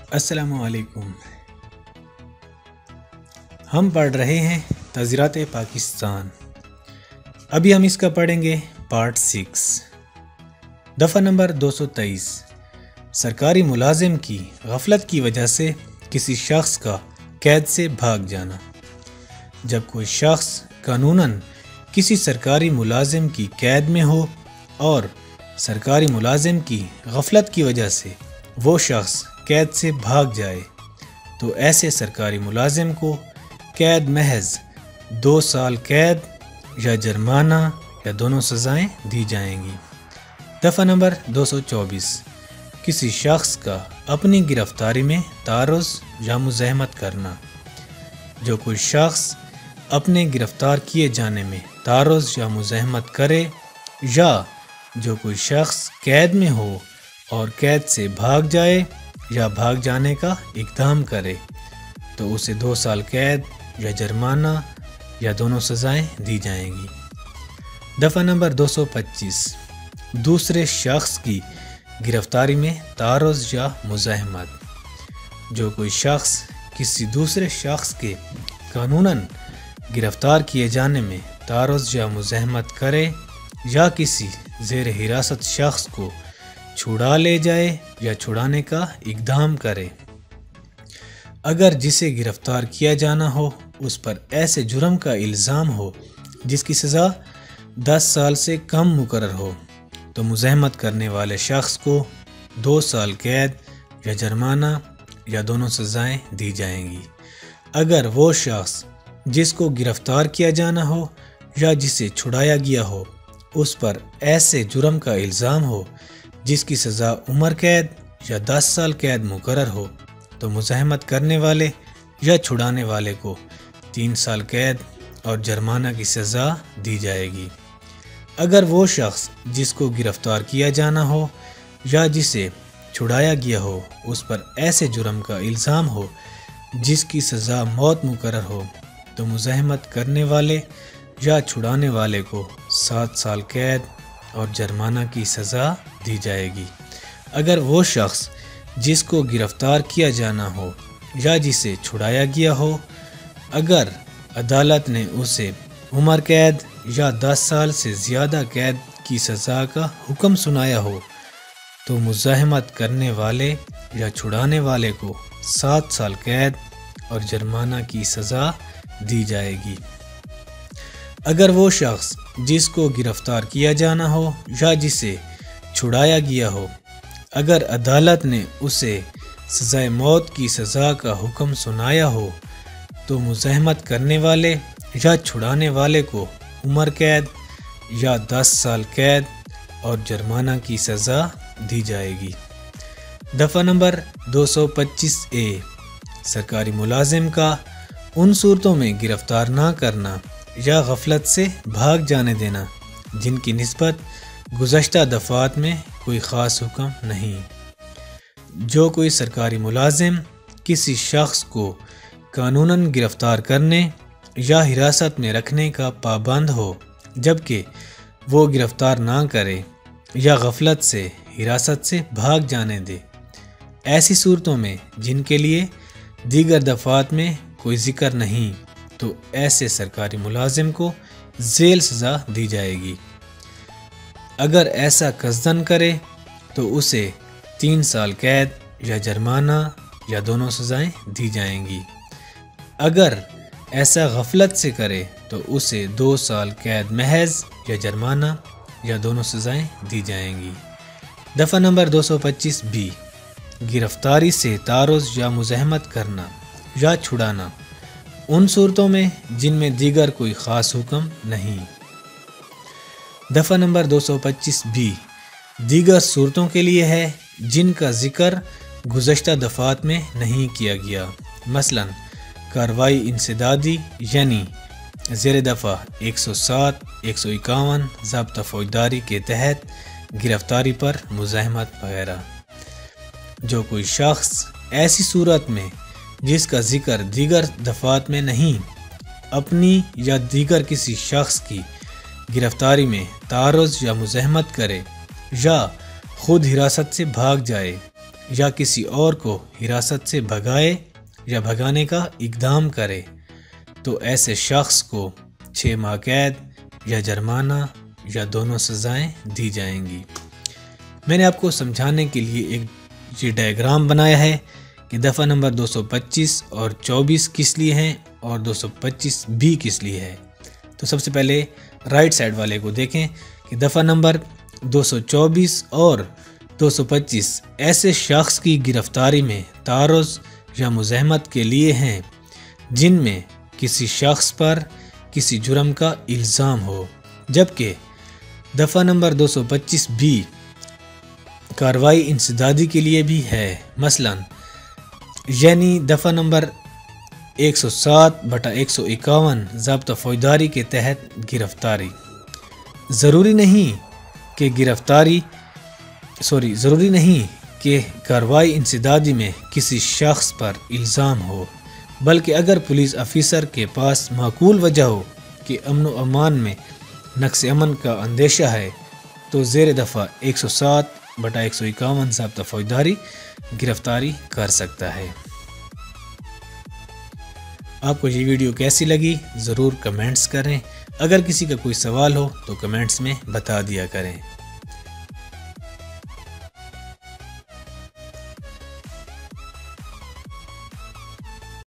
अस्सलामुअलैकुम। हम पढ़ रहे हैं तज़किरात पाकिस्तान। अभी हम इसका पढ़ेंगे पार्ट 6, दफ़ा नंबर 223। सरकारी मुलाजिम की गफलत की वजह से किसी शख्स का कैद से भाग जाना। जब कोई शख्स कानूनन किसी सरकारी मुलाजिम की कैद में हो और सरकारी मुलाजिम की गफलत की वजह से वो शख्स कैद से भाग जाए तो ऐसे सरकारी मुलाजिम को कैद महज 2 साल कैद या जुर्माना या दोनों सज़ाएं दी जाएंगी। दफ़ा नंबर 224। किसी शख्स का अपनी गिरफ्तारी में तारुज़ या मुज़ाहमत करना। जो कोई शख्स अपने गिरफ्तार किए जाने में तारुज़ या मुज़ाहमत करे या जो कोई शख्स कैद में हो और कैद से भाग जाए या भाग जाने का इक़दाम करे तो उसे 2 साल कैद या जुर्माना या दोनों सज़ाएं दी जाएंगी। दफ़ा नंबर 225। दूसरे शख्स की गिरफ्तारी में तारुज़ या मुज़ाहमत। जो कोई शख्स किसी दूसरे शख्स के कानूनन गिरफ्तार किए जाने में तारुज़ या मुज़ाहमत करे या किसी ज़ेर हिरासत शख्स को छुड़ा ले जाए या छुड़ाने का इक़दाम करे, अगर जिसे गिरफ्तार किया जाना हो उस पर ऐसे जुर्म का इल्ज़ाम हो जिसकी सज़ा 10 साल से कम मुकर्रर हो तो मुज़ाहमत करने वाले शख्स को 2 साल कैद या जुर्माना या दोनों सज़ाएं दी जाएंगी। अगर वो शख्स जिसको गिरफ्तार किया जाना हो या जिसे छुड़ाया गया हो उस पर ऐसे जुर्म का इल्ज़ाम हो जिसकी सज़ा उम्र कैद या 10 साल कैद मुकर्रर हो तो मुज़ाहमत करने वाले या छुड़ाने वाले को 3 साल कैद और जुर्माना की सज़ा दी जाएगी। अगर वो शख्स जिसको गिरफ्तार किया जाना हो या जिसे छुड़ाया गया हो उस पर ऐसे जुर्म का इल्ज़ाम हो जिसकी सज़ा मौत मुकर्रर हो तो मुज़ाहमत करने वाले या छुड़ाने वाले को 7 साल कैद और जुर्माना की सज़ा दी जाएगी। अगर वो शख्स जिसको गिरफ्तार किया जाना हो या जिसे छुड़ाया गया हो अगर अदालत ने उसे उम्र कैद या 10 साल से ज़्यादा कैद की सज़ा का हुक्म सुनाया हो तो मुज़ाहमत करने वाले या छुड़ाने वाले को 7 साल कैद और जुर्माना की सज़ा दी जाएगी। अगर वो शख्स जिसको गिरफ्तार किया जाना हो या जिसे छुड़ाया गया हो अगर अदालत ने उसे सज़ाए मौत की सज़ा का हुक्म सुनाया हो तो मुज़ाहमत करने वाले या छुड़ाने वाले को उम्र कैद या 10 साल कैद और जुर्माना की सज़ा दी जाएगी। दफ़ा नंबर 225A। सरकारी मुलाजिम का उन सूरतों में गिरफ्तार ना करना या गफलत से भाग जाने देना जिनकी निस्बत गुज़श्ता दफ़ात में कोई ख़ास हुक्म नहीं। जो कोई सरकारी मुलाजिम किसी शख्स को कानूनन गिरफ्तार करने या हिरासत में रखने का पाबंद हो जबकि वो गिरफ्तार ना करे या गफलत से हिरासत से भाग जाने दे, ऐसी सूरतों में जिनके लिए दीगर दफ़ात में कोई ज़िक्र नहीं तो ऐसे सरकारी मुलाजिम को जेल सज़ा दी जाएगी। अगर ऐसा कसदन करे तो उसे 3 साल कैद या जुर्माना या दोनों सज़ाएं दी जाएंगी। अगर ऐसा गफलत से करे तो उसे 2 साल कैद महज या जुर्माना या दोनों सज़ाएं दी जाएंगी। दफ़ा नंबर 225B। गिरफ्तारी से तारुज़ या मुज़ाहमत करना या छुड़ाना उन सूरतों में जिनमें दीगर कोई ख़ास हुक्म नहीं। दफ़ा नंबर 225B। दीगर सूरतों के लिए है जिनका ज़िक्र गुज़श्ता दफ़ात में नहीं किया गया, मसलन कार्रवाई इंसदादी यानी ज़ेर दफ़ा 107, 151 ज़ाब्ता फ़ौजदारी के तहत गिरफ्तारी पर मुज़ाहमत वगैरह। जो कोई शख्स ऐसी सूरत में जिसका ज़िक्र दीगर दफ़ात में नहीं अपनी या दीगर किसी शख्स की गिरफ्तारी में तारुज़ या मुज़ाहमत करे या खुद हिरासत से भाग जाए या किसी और को हिरासत से भगाए या भगाने का इक़दाम करे तो ऐसे शख्स को 6 माह कैद या जुर्माना या दोनों सज़ाएं दी जाएंगी। मैंने आपको समझाने के लिए एक ये डायग्राम बनाया है कि दफ़ा नंबर 225 और 24 किस लिए हैं और 225 भी किस लिए है। तो सबसे पहले राइट साइड वाले को देखें कि दफ़ा नंबर 224 और 225 ऐसे शख्स की गिरफ्तारी में तारुज़ या मुज़ाहमत के लिए हैं जिनमें किसी शख्स पर किसी जुर्म का इल्ज़ाम हो, जबकि दफ़ा नंबर 225 भी कार्रवाई इंसदादी के लिए भी है। मसलन यानी दफ़ा नंबर 107/151 ज़ाब्ता फौजदारी के तहत गिरफ्तारी। ज़रूरी नहीं कि कार्रवाई इंसदादी में किसी शख्स पर इल्ज़ाम हो, बल्कि अगर पुलिस अफसर के पास माकूल वजह हो कि अमन व अमान में नक्स अमन का अंदेशा है तो ज़ेर दफ़ा 107/151 ज़ाब्ता फौजदारी गिरफ्तारी कर सकता है। आपको ये वीडियो कैसी लगी ज़रूर कमेंट्स करें। अगर किसी का कोई सवाल हो तो कमेंट्स में बता दिया करें।